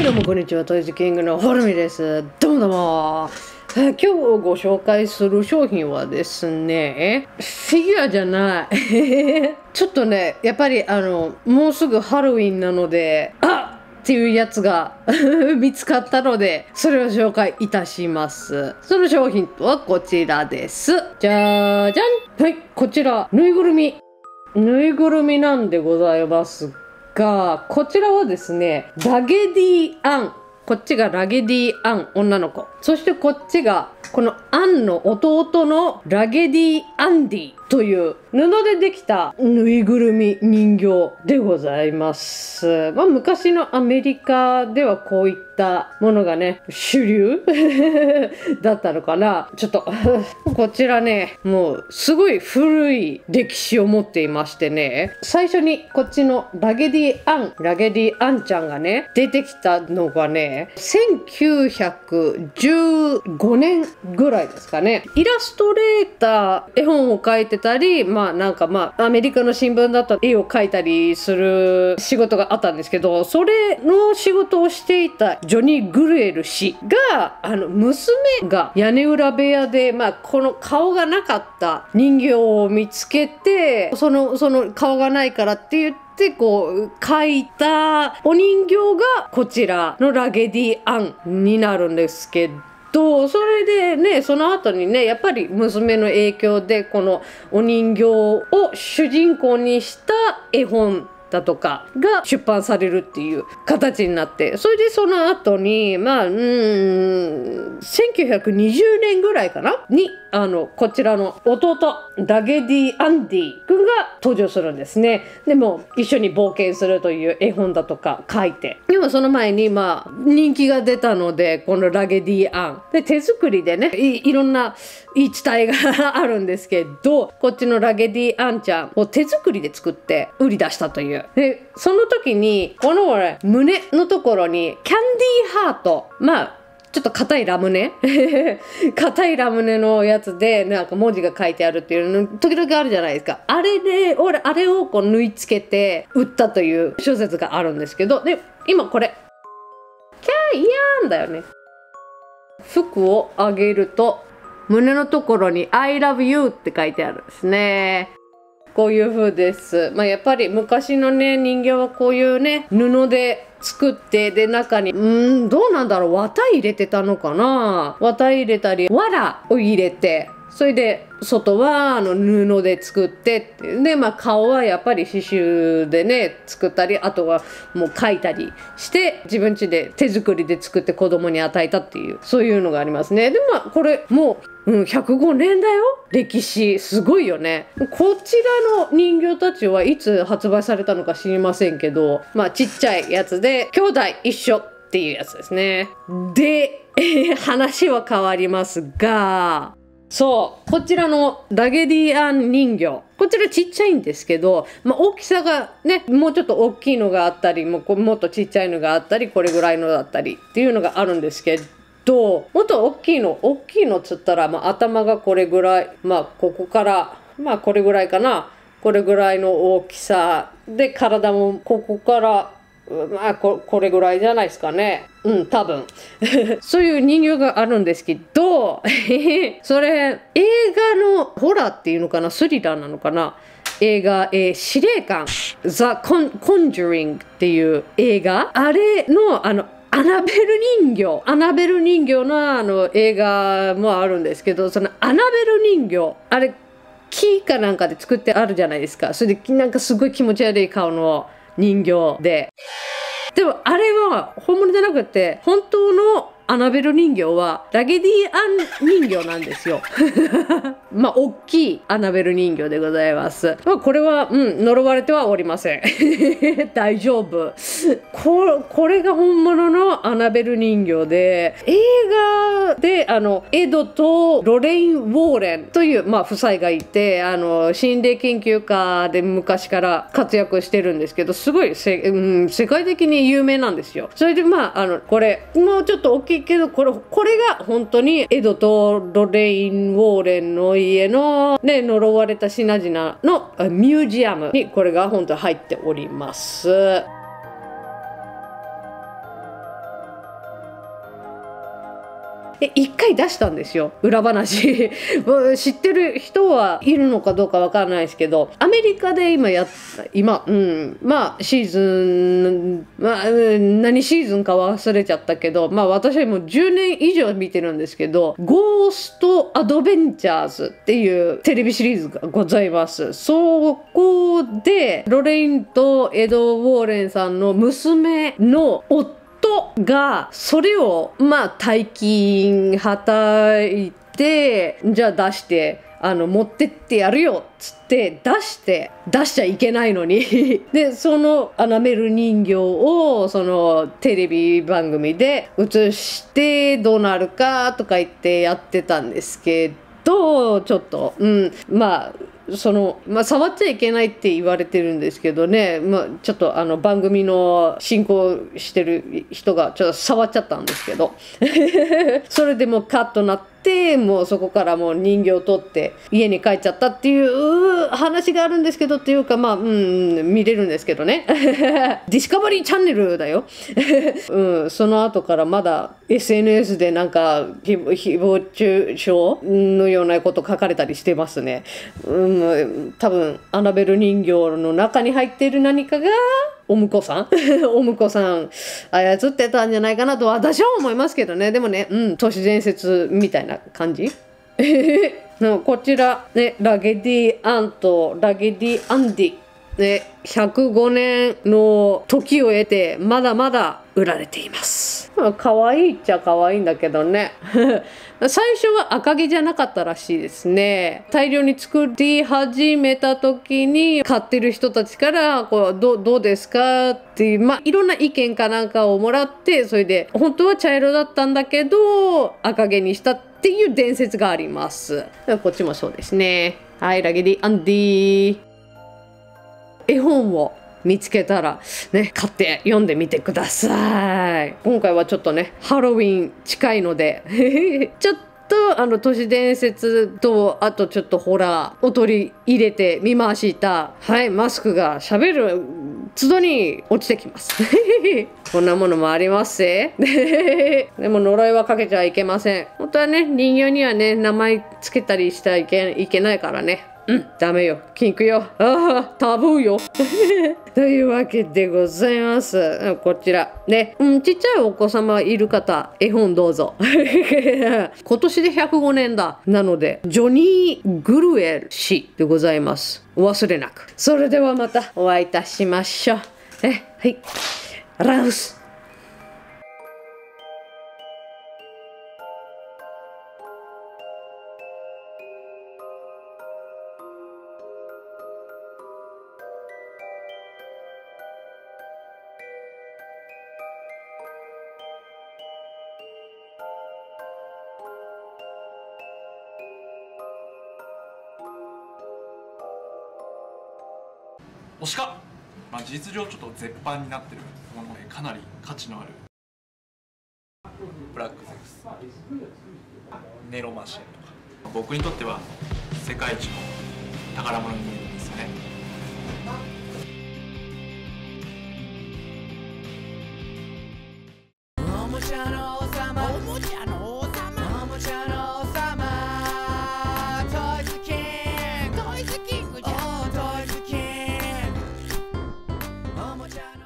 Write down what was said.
どうもこんにちは、トイズキングのホルミです。どうもどうも。今日ご紹介する商品はですね、フィギュアじゃない。ちょっとね、やっぱりもうすぐハロウィンなので、っていうやつが見つかったので、それを紹介いたします。その商品とはこちらです。じゃーじゃん。はい、こちら、ぬいぐるみ。ぬいぐるみなんでございますが、こちらはですね、ラゲディアン。こっちがラゲディアン、女の子。そしてこっちが、このアンの弟のラゲディアンディという布でできたぬいぐるみ人形でございます。昔のアメリカではこういったものがね、主流だったのかな。ちょっとこちらね、もうすごい古い歴史を持っていましてね、最初にこっちのラゲディアンちゃんがね、出てきたのがね、1915年ぐらいですかね。イラストレーター、絵本を描いてたり、アメリカの新聞だったら絵を描いたりする仕事があったんですけど、それの仕事をしていたジョニー・グルエル氏が、娘が屋根裏部屋で、この顔がなかった人形を見つけて、その顔がないからって言って、こう描いたお人形がこちらのラゲディアンになるんですけど、それでね、その後にね、やっぱり娘の影響でこのお人形を主人公にした絵本だとかが出版されるっていう形になって、それでその後に1920年ぐらいかなにこちらの弟ラゲディ・アンディ君が登場するんですね。でも一緒に冒険するという絵本だとか書いて、でもその前に人気が出たので、このラゲディ・アンで手作りでね、いろんな言い伝えがあるんですけど、こっちのラゲディ・アンちゃんを手作りで作って売り出したという。でその時にこの胸のところにキャンディーハート、ちょっと硬いラムネ硬いラムネのやつでなんか文字が書いてあるっていうの時々あるじゃないですか。あれであれをこう縫い付けて売ったという小説があるんですけど、で今これキャーイヤーンだよね。服を上げると胸のところに I love you って書いてあるんですね。こういう風です。やっぱり昔のね、人形はこういうね、布で作って、で中にどうなんだろう、綿入れてたのかな。綿入れたり藁を入れて、それで外は布で作ってで、顔はやっぱり刺繍でね作ったり、あとはもう描いたりして自分家で手作りで作って子供に与えたっていう、そういうのがありますね。でこれもう105年だよ。歴史すごいよね。こちらの人形たちはいつ発売されたのか知りませんけど、ちっちゃいやつで兄弟一緒っていうやつですね。で話は変わりますが、そう、こちらのラゲディアン人形、こちらちっちゃいんですけど、大きさがね、もうちょっと大きいのがあったり、もっとちっちゃいのがあったり、これぐらいのだったりっていうのがあるんですけど、もっと大きいのっつったら、頭がこれぐらい、ここからこれぐらいかな、これぐらいの大きさで、体もここからこれぐらいじゃないですかね。多分そういう人形があるんですけどそれ映画のホラーっていうのかな、スリラーなのかな、映画、司令官ザ・コンジュリングっていう映画、あれのアナベル人形の映画もあるんですけど、そのアナベル人形、あれ木かなんかで作ってあるじゃないですか。それでなんかすごい気持ち悪い顔の人形で、でもあれは本物じゃなくて、本当のアナベル人形はラゲディアン人形なんですよ大きいアナベル人形でございます。これは呪われてはおりません大丈夫。これが本物のアナベル人形で、映画でエドとロレイン・ウォーレンという夫妻がいて、心霊研究家で昔から活躍してるんですけど、すごい世界的に有名なんですよ。それでこれもうちょっと大きいけど、これが本当にエドとロレイン・ウォーレンの家のね、呪われた品々のミュージアムにこれが本当に入っております。 で1回出したんですよ、裏話知ってる人はいるのかどうかわからないですけど、アメリカでまあシーズン、何シーズンか忘れちゃったけど、まあ私はもう10年以上見てるんですけど、ゴーストアドベンチャーズっていうテレビシリーズがございます。そこでロレインとエド・ウォーレンさんの娘の夫がそれを大金はたいて、じゃあ出して持ってってやるよっつって出しちゃいけないのにでそのアナベル人形をそのテレビ番組で映してどうなるかとか言ってやってたんですけど、ちょっと触っちゃいけないって言われてるんですけどね、ちょっと番組の進行してる人がちょっと触っちゃったんですけどそれでもうカットなって、もうそこからもう人形を取って家に帰っちゃったっていう話があるんですけど、っていうか見れるんですけどねディスカバリーチャンネルだよその後からまだ SNS でなんか誹謗中傷のようなこと書かれたりしてますね。多分アナベル人形の中に入っている何かがお婿さんお婿さん操ってたんじゃないかなと私は思いますけどね。でもね、都市伝説みたいな感じこちらね、ラゲディアンとラゲディアンディね、105年の時を得てまだまだ売られています。可愛いっちゃ可愛いんだけどね最初は赤毛じゃなかったらしいですね。大量に作り始めた時に買ってる人たちからどうですかっていういろんな意見かなんかをもらって、それで本当は茶色だったんだけど赤毛にしたっていう伝説があります。こっちもそうですね。はい、ラゲディアンディ絵本を見つけたらね、買って読んでみてください。今回はちょっとねハロウィン近いのでちょっと都市伝説とあとちょっとホラーを取り入れてみました。はい、マスクがしゃべる都度に落ちてきますこんなものもありますぜでも呪いはかけちゃいけません。本当はね、人形にはね名前つけたりしたらいけないからね。ダメよ、禁句よ、タブーよというわけでございます。こちらね、ちっちゃいお子様いる方、絵本どうぞ今年で105年だ。なのでジョニー・グルエル氏でございます。お忘れなく。それではまたお会いいたしましょう。はい、ラウス。 推しか、事実上ちょっと絶版になってるものでかなり価値のあるブラックゼウス、ネロマシェとか、僕にとっては世界一の宝物に見えるんですよね。おもちゃの王様、おもちゃの王様、おもちゃの王様、トイズキング、トイズキングじゃん、トイズキング、おもちゃの